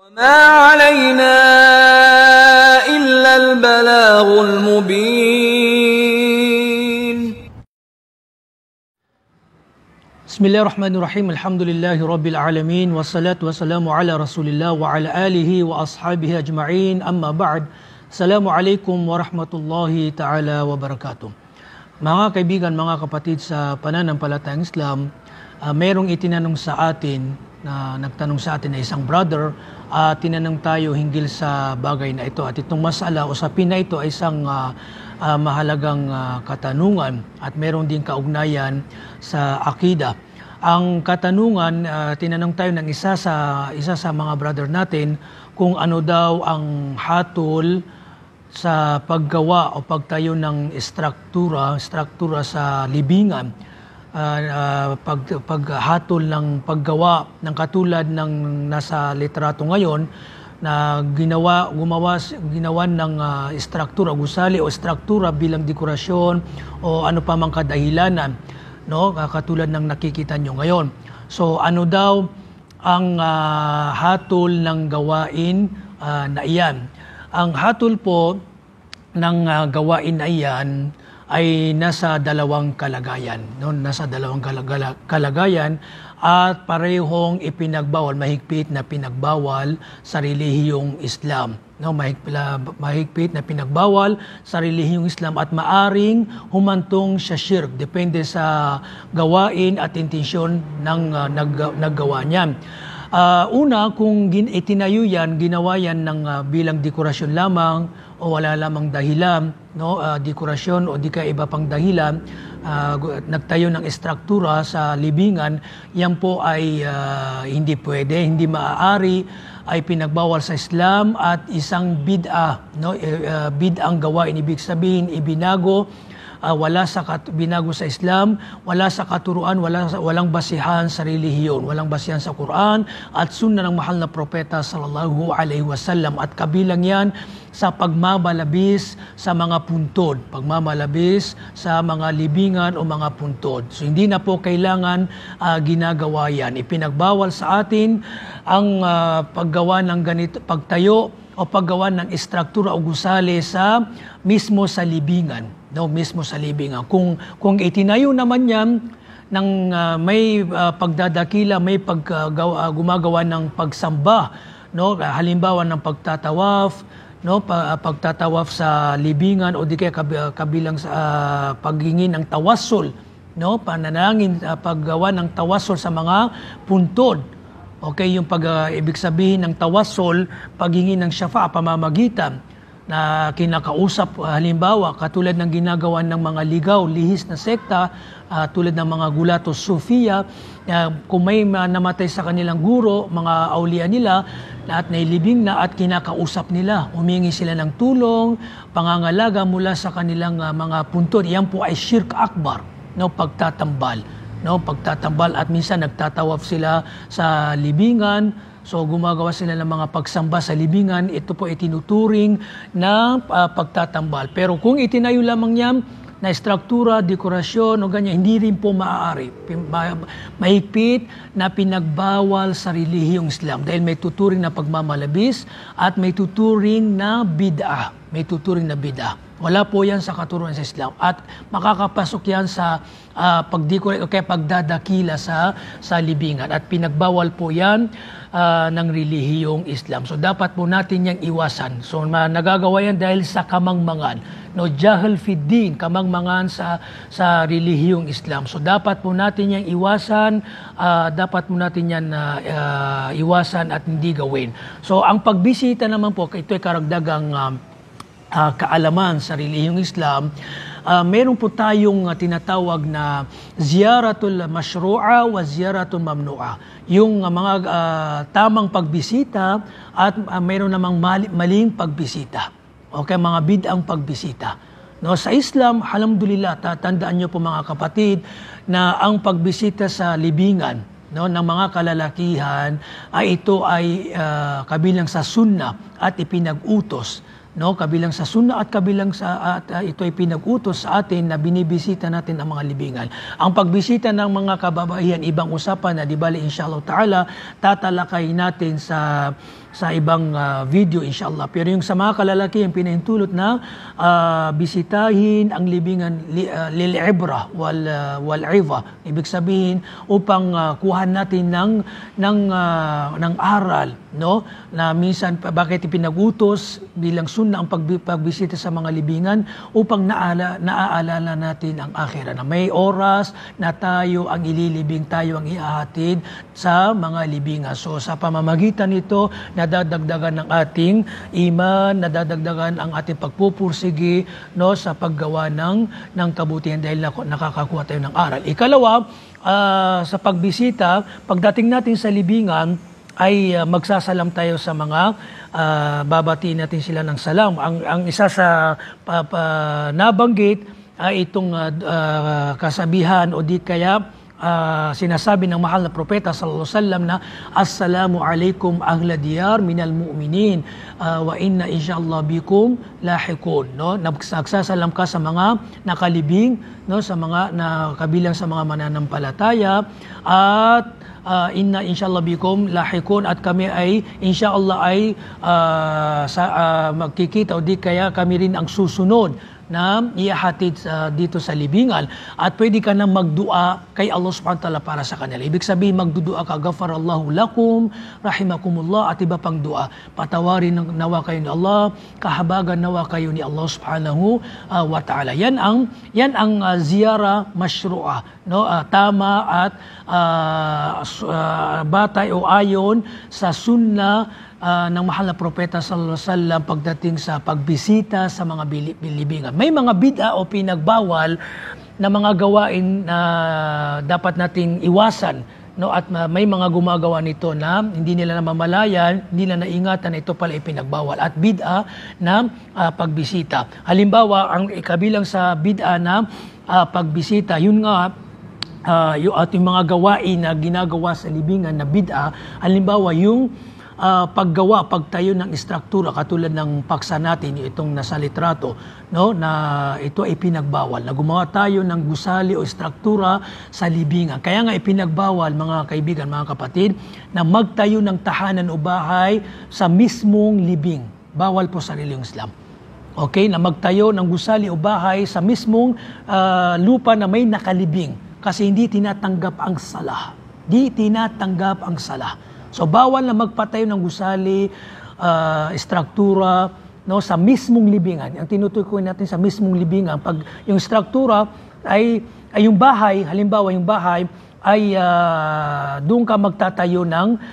وما علينا إلا البلاغ المبين. بسم الله الرحمن الرحيم. الحمد لله رب العالمين والصلاة والسلام على رسول الله وعلى آله وأصحابه أجمعين. أما بعد. Assalamualaikum warahmatullahi ta'ala wabarakatuh. Mga kaibigan, mga kapatid sa pananampalatayang Islam, merong itinanong sa atin na nagtanong sa atin na isang brother, tinanong tayo hinggil sa bagay na ito. At itong masala, usapin na ito ay isang mahalagang katanungan at meron din kaugnayan sa akida. Ang katanungan, tinanong tayo ng isa sa mga brother natin kung ano daw ang hatol sa paggawa o pagtayo ng struktura sa libingan, paghatol ng paggawa ng katulad ng nasa litrato ngayon na ginawa ng struktura, gusali o struktura bilang dekorasyon o ano pa mang kadahilanan, no? Katulad ng nakikita nyo ngayon. So ano daw ang hatol ng gawain na iyan? Ang hatol po ng gawain na iyan ay nasa dalawang kalagayan, no? Nasa dalawang kalagayan at parehong ipinagbawal, mahigpit na pinagbawal sa relihiyong Islam, no? Mahigpit na pinagbawal sa relihiyong Islam at maaring humantong sa shirk, depende sa gawain at intensyon ng naggawa niyan. Una, kung itinayo yan, ginawa yan ng bilang dekorasyon lamang o wala lamang dahilan, no? Dekorasyon o di ka iba pang dahilan, nagtayo ng struktura sa libingan, yan po ay hindi pwede, hindi maaari, ay pinagbawal sa Islam at isang bid'ah, no? Bid'ang gawain, ibig sabihin ibinago, wala sa binago sa Islam, wala sa katuruan, walang basihan sa relihiyon, walang basihan sa Quran at sunna ng mahal na propeta sallallahu alaihi wasallam, at kabilang yan sa pagmamalabis sa mga puntod, pagmamalabis sa mga libingan o mga puntod. So hindi na po kailangan ginagawa yan. Ipinagbawal sa atin ang paggawa ng ganito, pagtayo o paggawa ng struktura o gusali mismo sa libingan, no? Mismo sa libingan. Kung itinayo naman yan ng may pagdadakila, may gumagawa ng pagsamba, no? Halimbawa ng pagtatawaf, no? Pagtatawaf sa libingan o di kaya kabilang sa paghingi ng tawassul, no? Pananangin, paggawa ng tawassul sa mga puntod. Okay, yung ibig sabihin ng tawassul, paghingi ng syafa, pamamagitan na kinakausap, halimbawa katulad ng ginagawa ng mga ligaw, lihis na sekta, tulad ng mga gulatos Sufiya, kung may namatay sa kanilang guro, mga aulia nila, at nailibing na at kinakausap nila, humingi sila ng tulong, pangangalaga mula sa kanilang mga puntod. Yan po ay shirk akbar, no? Pagtatambal. No, pagtatambal at minsan nagtatawaf sila sa libingan. So gumagawa sila ng mga pagsamba sa libingan. Ito po ay tinuturing na pagtatambal. Pero kung itinayo lamang yan na struktura, dekorasyon o ganyan, hindi rin po maaari. Mahigpit na pinagbawal sa relihiyong Islam dahil may tuturing na pagmamalabis at may tuturing na bid'ah. May tuturing na bid'ah. Wala po yan sa katuruan sa Islam at makakapasok yan sa pagdadakila sa libingan at pinagbawal po yan ng relihiyong Islam. So dapat po natin yang iwasan. So nagagawa yan dahil sa kamangmangan, no? Jahal fid din, kamangmangan sa relihiyong Islam. So dapat po natin yang iwasan, dapat po natin yan iwasan at hindi gawin. So ang pagbisita naman po, ito ay karagdagang kaalaman sa relihiyong Islam. Meron po tayong tinatawag na ziyaratul mashru'a wa ziyaratul mamnu'a. Yung mga tamang pagbisita at meron namang maling pagbisita. Okay, mga bid'ang pagbisita. No, sa Islam, alhamdulillah, tandaan niyo po mga kapatid na ang pagbisita sa libingan, no, ng mga kalalakihan ito ay kabilang sa sunnah at ipinag-utos no, kabilang sa sunna at kabilang sa ito ay pinag-utos sa atin na binibisita natin ang mga libingan. Ang pagbisita ng mga kababaihan, ibang usapan na di bali inshallah ta'ala tatalakay natin sa ibang video inshallah. Pero yung sa mga kalalaki ang pinahintulot na bisitahin ang libingan lil-ibra wal-iva. Ibig sabihin upang kuhan natin ng aral, no, na minsan bakit ipinag-utos bilang sunna ang pagbisita sa mga libingan upang naaalala natin ang akhirah, na may oras na tayo ang ililibing, tayo ang ihahatid sa mga libingan. So sa pamamagitan nito nadadagdagan ng ating iman, nadadagdagan ang ating pagpupursigi, no, sa paggawa ng kabutihan dahil nakakakuha tayo ng aral. Ikalawa, sa pagbisita, pagdating natin sa libingan ay magsasalam tayo sa mga babatiin natin sila ng salam. Ang isa sa nabanggit ay itong kasabihan o di kaya sinasabi ng mahal na propeta sallallahu alaihi wasallam na assalamu alaikum ahla diyar minal mu'minin wa inna insyaallah bikum lahiqun, no, nagsasalam ka sa mga nakalibing, no, sa mga kabilang sa mga mananampalataya at inna insyaallah bikum lahiqun, at kami ay insyaallah ay magkikita o di kaya kami rin ang susunod na ihahatid dito sa libingan, at pwede ka na magdua kay Allah subhanahu wa ta'ala para sa kanila. Ibig sabihin magdudua ka, ghafarallahu lakum, rahimakumullah, at iba pang dua. Patawarin nawa kayo ni Allah, kahabagan nawa kayo ni Allah subhanahu wa ta'ala. Yan ang ziyara mashru'a, no, tama at batay o ayon sa sunna ng mahal na propeta sallallahu alaihi wasallam pagdating sa pagbisita sa mga libingan. May mga bid'a o pinagbawal na mga gawain na dapat nating iwasan, no, at may mga gumagawa nito na hindi nila namamalayan, hindi nila naingatan na ito pala ipinagbawal, at bid'a na pagbisita. Halimbawa, ang kabilang sa bid'a na pagbisita, yun nga yung ating mga gawain na ginagawa sa libingan na bid'a. Halimbawa, yung pagtayo ng istruktura katulad ng paksa natin, itong nasa litrato, no, na ito ay pinagbawal, na gumawa tayo ng gusali o istruktura sa libingan. Kaya nga ipinagbawal, mga kaibigan, mga kapatid, na magtayo ng tahanan o bahay sa mismong libing. Bawal po sa relihiyong Islam. Okay, na magtayo ng gusali o bahay sa mismong lupa na may nakalibing, kasi hindi tinatanggap ang salah. Di tinatanggap ang salah. So bawal na magpatayo ng gusali, istruktura, no, sa mismong libingan. Ang tinutukoy natin sa mismong libingan, pag yung istruktura ay yung bahay, halimbawa yung bahay ay doon ka magtatayo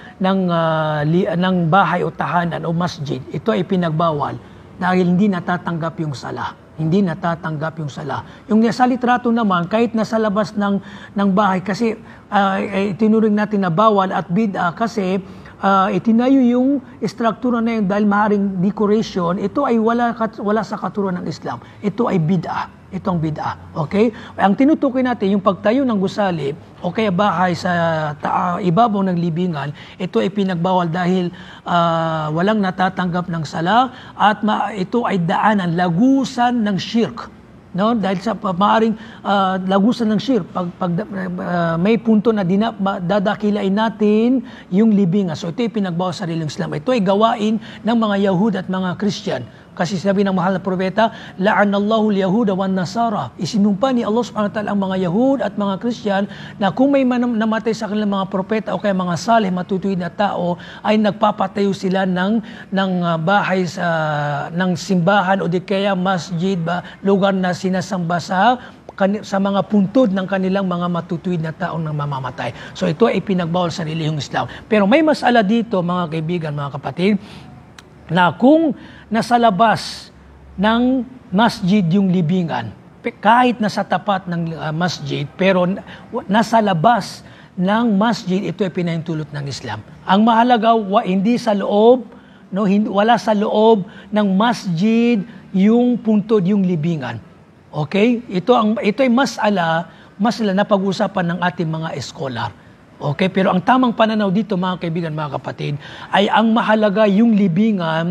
ng bahay o tahanan o masjid. Ito ay pinagbawal dahil hindi natatanggap yung salah. Hindi natatanggap yung sala. Yung nasa litrato naman, kahit nasa labas ng bahay, kasi itinuring natin na bawal at bid'a kasi itinayo yung istruktura na yun dahil maaaring decoration, ito ay wala sa katuruan ng Islam. Ito ay bid'a. Ito ang bid'a. Okay? Ang tinutukoy natin, yung pagtayo ng gusali o kaya bahay sa ibabaw ng libingan, ito ay pinagbawal dahil walang natatanggap ng sala at ito ay daanan, lagusan ng shirk. No, dahil sa maaring lagusan ng shirk, pag may punto na dadakilain natin yung libingan. So ito ay pinagbawal sa relihiyong Islam. Ito ay gawain ng mga Yahud at mga Christian. Kasi sabi ng mahal na propeta, la'anallahu al-yahuda wan nasara. Isinumpa ni Allah subhanahu wa ta'ala ang mga Yahud at mga Christian na kung may namatay sa kanilang mga propeta o kaya mga salih, matutuwid na tao, ay nagpapatayo sila ng bahay ng simbahan o di kaya masjid, lugar na sinasamba sa mga puntod ng kanilang mga matutuwid na taong nang mamamatay. So ito ay pinagbawal sa relihiyong Islam. Pero may masala dito, mga kaibigan, mga kapatid, na kung nasa labas ng masjid yung libingan, kahit nasa tapat ng masjid, pero nasa labas ng masjid, ito ay pinahintulot ng Islam. Ang mahalaga, hindi sa loob, no, wala sa loob ng masjid yung puntod, yung libingan. Okay? Ito ay masala na pag-usapan ng ating mga eskolar. Okay, pero ang tamang pananaw dito, mga kaibigan, mga kapatid, ay ang mahalaga yung libingan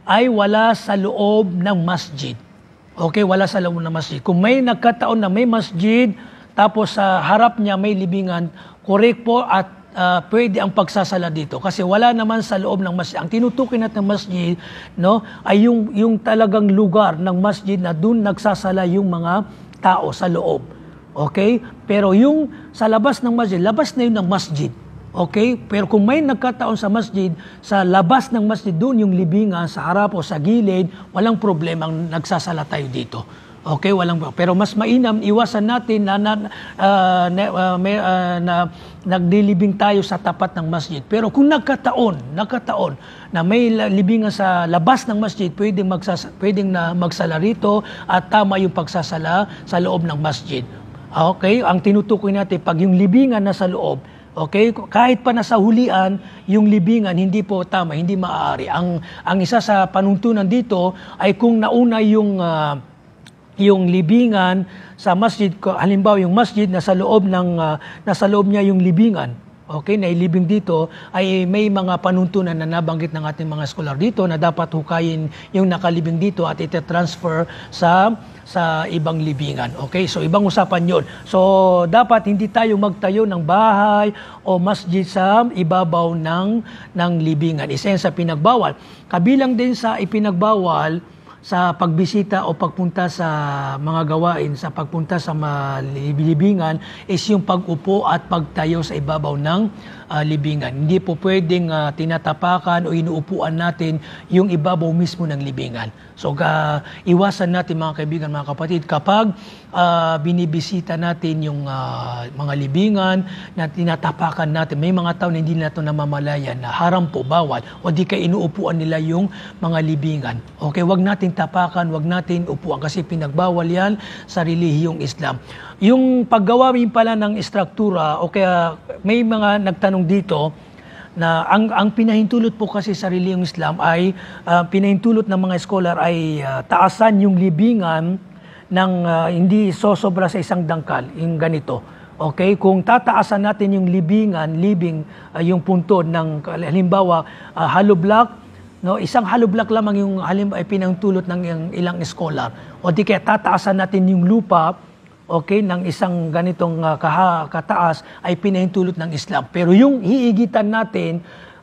ay wala sa loob ng masjid. Okay, wala sa loob ng masjid. Kung may nagkataon na may masjid, tapos sa harap niya may libingan, correct po at pwede ang pagsasala dito. Kasi wala naman sa loob ng masjid. Ang tinutukoy natin ng masjid, no, ay yung talagang lugar ng masjid na doon nagsasala yung mga tao sa loob. Okay? Pero yung sa labas ng masjid, labas na yun ng masjid. Okay? Pero kung may nagkataon sa masjid, sa labas ng masjid, doon yung libingan, sa harap o sa gilid, walang problema ang nagsasala tayo dito. Okay, walang. Pero mas mainam, iwasan natin na nagdilibing tayo sa tapat ng masjid. Pero kung nagkataon na may libingan sa labas ng masjid, pwedeng magsala rito at tama yung pagsasala sa loob ng masjid. Okay, ang tinutukoy natin, pag yung libingan nasa loob, okay, kahit pa nasa hulian, yung libingan hindi po tama, hindi maaari. Ang isa sa panuntunan dito ay kung nauna yung libingan sa masjid, halimbawa yung masjid nasa loob niya yung libingan. Okay, na ilibing dito ay may mga panuntunan na nabanggit ng ating mga scholar dito na dapat hukayin yung nakalibing dito at ite-transfer sa ibang libingan. Okay, so ibang usapan yun. So dapat hindi tayo magtayo ng bahay o masjid sa ibabaw ng libingan. Isa yan sa pinagbawal. Kabilang din sa ipinagbawal sa pagbisita o pagpunta sa mga gawain, sa pagpunta sa libingan is yung pag-upo at pagtayo sa ibabaw ng libingan. Hindi po pwedeng tinatapakan o inuupuan natin yung ibabaw mismo ng libingan. So iwasan natin mga kaibigan, mga kapatid, kapag binibisita natin yung mga libingan na tinatapakan natin, may mga tao na hindi na ito namamalayan na haram po, bawal, o di kaya inuupuan nila yung mga libingan. Okay, wag natin tapakan, wag natin upuan kasi pinagbawal yan sa relihiyong Islam. Yung paggawa pala ng istruktura, o kaya may mga nagtanong dito na ang pinahintulot po kasi sa relihiyong Islam ay pinahintulot ng mga scholar ay taasan yung libingan ng hindi sosobra sa isang dangkal, yung ganito. Okay, kung tataasan natin yung yung puntod ng halimbawa hollow block, no, isang hollow block lamang yung ay pinahintulot ng ilang scholar. O di kaya tataasan natin yung lupa, okay, ng isang ganitong kataas ay pinahintulot ng Islam. Pero yung hiigitan natin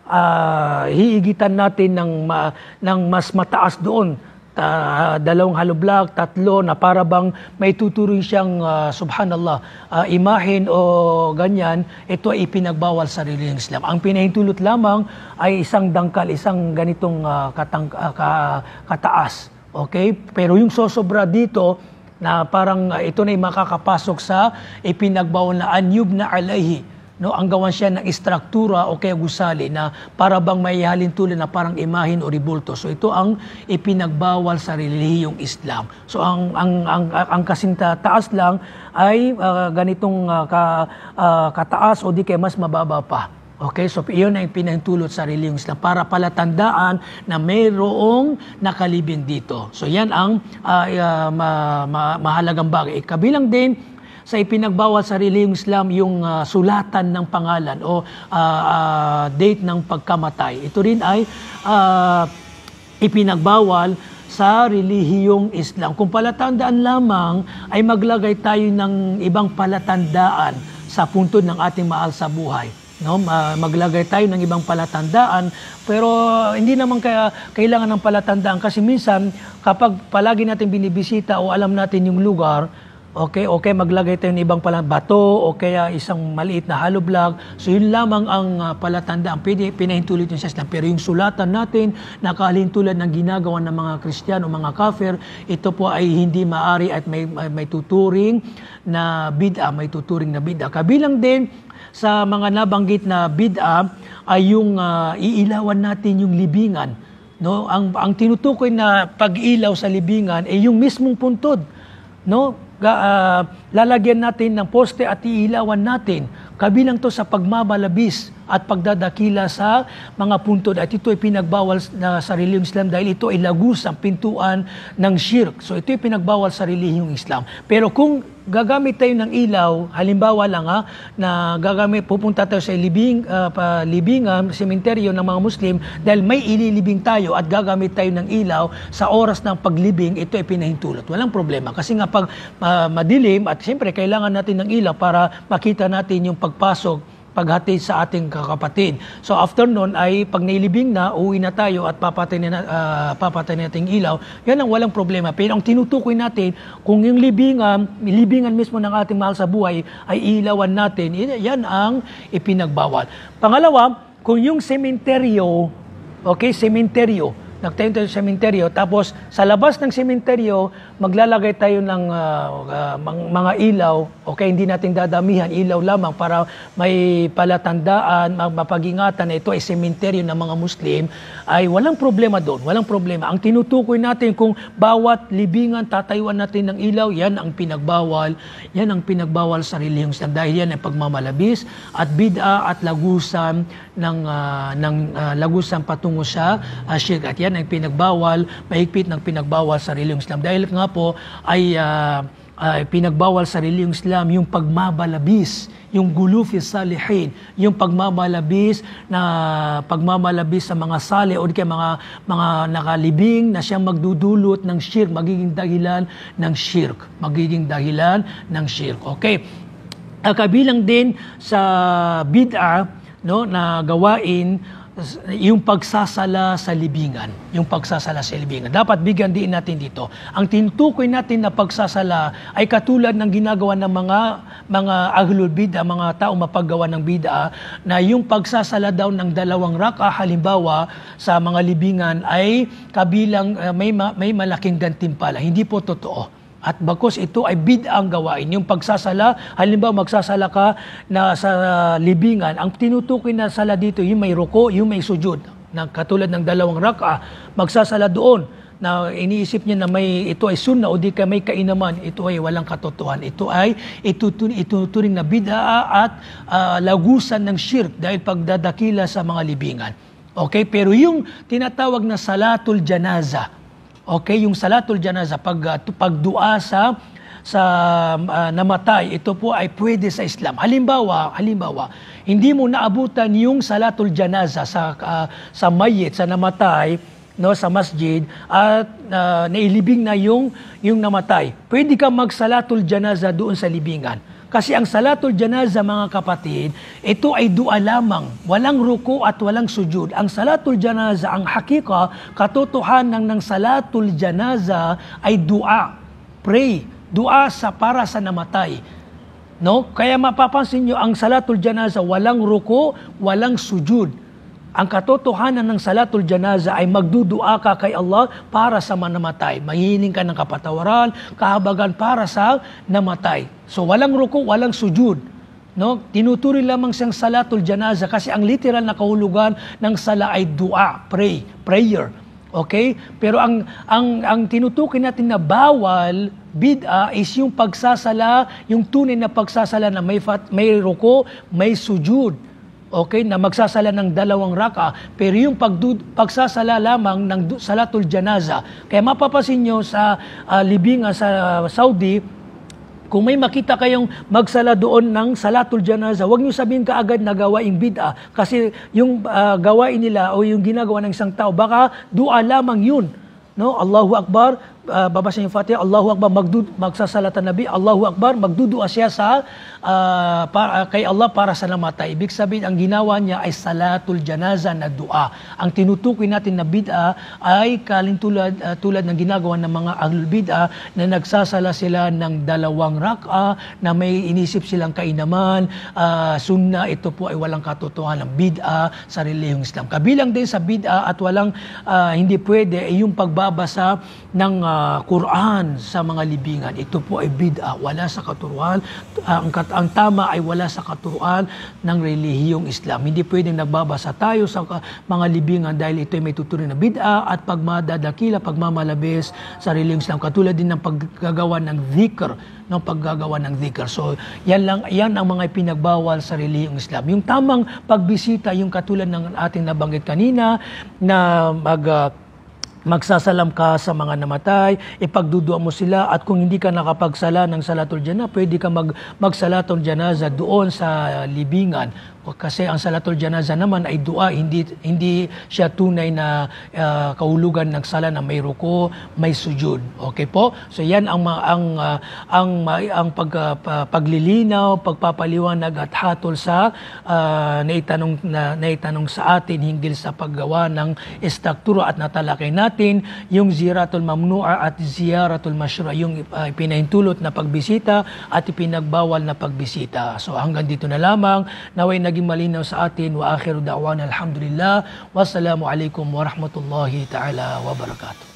ng mas mataas doon, dalawang hollow block, tatlo na para bang may tuturing siyang subhanallah, imahen o ganyan, ito ay ipinagbawal sa relihiyong Islam. Ang pinahintulot lamang ay isang dangkal, isang ganitong kataas. Okay? Pero yung sosobra dito, na parang ito na makakapasok sa ipinagbawal na anyub na alayhi, no, ang gawan siya ng istruktura o kaya gusali na para bang may halintulad na parang imahin o ribulto. So ito ang ipinagbawal sa relihiyong Islam. So ang kasing taas lang ay ganitong kataas o di kaya mas mababa pa. Okay, so iyon ang pinahintulot sa relihiyong Islam para palatandaan na mayroong nakalibing dito. So yan ang mahalagang bagay. Kabilang din sa ipinagbawal sa relihiyong Islam yung sulatan ng pangalan o date ng pagkamatay. Ito rin ay ipinagbawal sa relihiyong Islam. Kung palatandaan lamang ay maglagay tayo ng ibang palatandaan sa puntod ng ating mahal sa buhay. No, maglagay tayo ng ibang palatandaan, pero hindi naman kailangan ng palatandaan kasi minsan kapag palagi natin binibisita o alam natin yung lugar, okay, maglagay tayo ng ibang bato o kaya isang maliit na hollow block. So yun lamang ang palatandaan. Pwede pinahintulot yun sa Islam. Pero yung sulatan natin, nakahalintulad ng ginagawa ng mga Kristiyano, mga kafir, ito po ay hindi maari at may tuturing na bid'a, Kabilang din sa mga nabanggit na bid'a ay yung iilawan natin yung libingan. No, ang tinutukoy na pag-ilaw sa libingan ay yung mismong puntod. No, lalagyan natin ng poste at iilawan natin. Kabilang to sa pagmamalabis at pagdadakila sa mga puntod at ito ay pinagbawal na sa relihiyong Islam dahil ito ay lagos ang pintuan ng shirk. So ito ay pinagbawal sa relihiyong Islam. Pero kung gagamit tayo ng ilaw, halimbawa lang na pupunta tayo sa libingan, sementeryo ng mga Muslim dahil may ililibing tayo at gagamit tayo ng ilaw sa oras ng paglibing, ito ay pinahintulot. Walang problema kasi nga pag madilim at siyempre kailangan natin ng ilaw para makita natin yung pagpasok paghatid sa ating kakapatid. So after nun ay pag nailibing na, uwi na tayo at papatay natin ilaw, yan ang walang problema. Pero ang tinutukoy natin, kung yung libingan mismo ng ating mahal sa buhay ay ilawan natin, yan ang ipinagbawal. Pangalawa, kung yung sementeryo, sementeryo, nagtayo tayo sa sementeryo, tapos sa labas ng sementeryo, maglalagay tayo ng mga ilaw, hindi natin dadamihan, ilaw lamang para may palatandaan, mapag-ingatan na ito ay sementeryo ng mga Muslim, ay walang problema doon, walang problema. Ang tinutukoy natin kung bawat libingan, tatayuan natin ng ilaw, yan ang pinagbawal sa relihiyong Islam dahil yan ay pagmamalabis at bid'a at lagusan lagusan patungo sa shirk. At yan ang pinagbawal, mahigpit ng pinagbawal sa relihiyong Islam. Dahil nga po ay pinagbawal sa relihiyong Islam yung pagmamalabis, yung gulu fi salihin, yung pagmamalabis sa mga salih o kaya mga nakalibing na siyang magdudulot ng shirk, magiging dahilan ng shirk. Okay. Kabilang din sa bid'a na gawain yung pagsasala sa libingan. Dapat bigyan din natin dito. Ang tinutukoy natin na pagsasala ay katulad ng ginagawa ng mga ahlul bid'ah, mga tao mapaggawa ng bid'ah, na yung pagsasala daw ng 2 rak'ah halimbawa sa mga libingan ay kabilang may malaking gantimpala. Hindi po totoo. At bakos ito ay bid'ang gawain. Yung pagsasala, halimbawa magsasala ka na sa libingan, ang tinutukoy na sala dito, yung may ruko, yung may sujud. Na katulad ng 2 rak'ah, magsasala doon na iniisip niya na ito ay sunna o di ka may kainaman, ito ay walang katotohanan. Ito ay ituturing na bid'a at lagusan ng shirk dahil pagdadakila sa mga libingan. Okay? Pero yung tinatawag na salatul janaza, yung salatul janaza, pagdua sa namatay, ito po ay pwede sa Islam. Halimbawa, hindi mo naabutan yung salatul janaza sa mayit, sa namatay, sa masjid, at nailibing na yung namatay. Pwede ka magsalatul janaza doon sa libingan. Kasi ang salatul janaza, mga kapatid, ito ay dua lamang. Walang ruko at walang sujud. Ang salatul janaza, ang hakika, katotohanan ng salatul janaza ay dua. Pray. Dua para sa namatay. Kaya mapapansin nyo, ang salatul janaza, walang ruko, walang sujud. Ang katotohanan ng salatul janaza ay magdudua ka kay Allah para sa namatay. Mahihiling ka ng kapatawaran, kahabagan para sa namatay. So walang ruko, walang sujud. Tinuturi lamang siyang salatul janaza kasi ang literal na kahulugan ng sala ay dua, prayer. Okay? Pero ang tinutukoy natin na bawal, bid'a, is yung pagsasala, yung tunay na pagsasala na may ruko, may sujud. Okay, na magsasala ng 2 rak'ah, pero yung pagsasala lamang ng salatul janaza. Kaya mapapansin nyo sa libingan sa Saudi, kung may makita kayong magsala doon ng salatul janaza, huwag nyo sabihin kaagad na gawaing bid'a. Kasi yung gawain nila o yung ginagawa ng isang tao, baka dua lamang yun. Allahu Akbar, babasa yung Fatiha, Allahu Akbar, magsasalatan Nabi, Allahu Akbar, magdudua siya kay Allah para sa namatay. Ibig sabihin, ang ginawa niya ay salatul janaza na dua. Ang tinutukoy natin na bid'a ay tulad ng ginagawa ng mga ahlul bid'a na nagsasala sila ng 2 rak'ah na may inisip silang kainaman, sunna, ito po ay walang katotohanan ng bid'a sa relihiyong Islam. Kabilang din sa bid'a at walang hindi pwede ay yung pagbabasa ng Quran sa mga libingan. Ito po ay bid'a, wala sa katuruan. Ang tama ay wala sa katuruan ng relihiyong Islam. Hindi pwedeng nagbabasa tayo sa mga libingan dahil ito ay may tuturing na bid'a at pagmadadakila, pagmamalabis sa relihiyong Islam. Katulad din ng paggagawa ng dhikr, ng paggagawa ng dhikr. So, yan ang mga pinagbawal sa relihiyong Islam. Yung tamang pagbisita, yung katulad ng ating nabanggit kanina, na magsasalam ka sa mga namatay, ipagduduan mo sila, at kung hindi ka nakapagsala ng salatul jana, pwede ka magsalatul janaza doon sa libingan. Kasi ang salatul janaza naman ay dua, hindi siya tunay na kahulugan ng sala na may ruko, may sujud. Okay po? So yan ang paglilinaw, pagpapaliwanag at hatol sa naitanong sa atin hinggil sa paggawa ng istruktura, at natalakay natin yung ziyaratul mamnu'a at ziyaratul masyru'a, yung pinahintulot na pagbisita at ipinagbawal na pagbisita. So hanggang dito na lamang, naway naging malinaw sa atin. Wa akhiru da'wana alhamdulillah. Wassalamu alaikum warahmatullahi ta'ala wabarakatuh.